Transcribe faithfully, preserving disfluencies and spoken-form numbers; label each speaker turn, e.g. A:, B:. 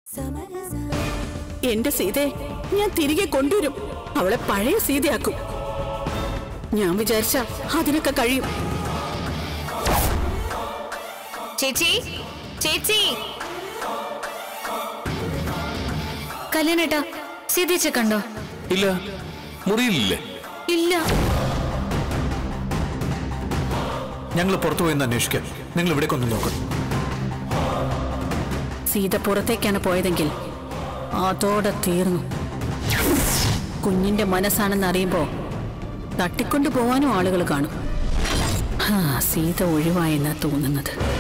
A: എന്റെ സീതയെ ഞാൻ തിരികെ കൊണ്ടുവരും. അവളെ പഴയ സീതയാക്കും. ഞാൻ വിചാരിച്ച അതിനൊക്കെ കഴിയും.
B: ചേച്ചി, ചേച്ചി. കല്യാണേട്ടാ, സീതേച്ചെ കണ്ടോ?
C: ഇല്ല, മുറിയിലില്ലേ?
B: ഇല്ല.
D: ഞങ്ങൾ പുറത്തു പോയെന്ന് അന്വേഷിക്കാം. നിങ്ങൾ ഇവിടെ കൊണ്ടു നോക്കും.
A: സീത പുറത്തേക്കാണ് പോയതെങ്കിൽ അതോടെ തീർന്നു. കുഞ്ഞിന്റെ മനസ്സാണെന്ന് അറിയുമ്പോ തട്ടിക്കൊണ്ടു പോവാനും ആളുകൾ കാണും. സീത ഒഴിവായെന്നാ തോന്നുന്നത്.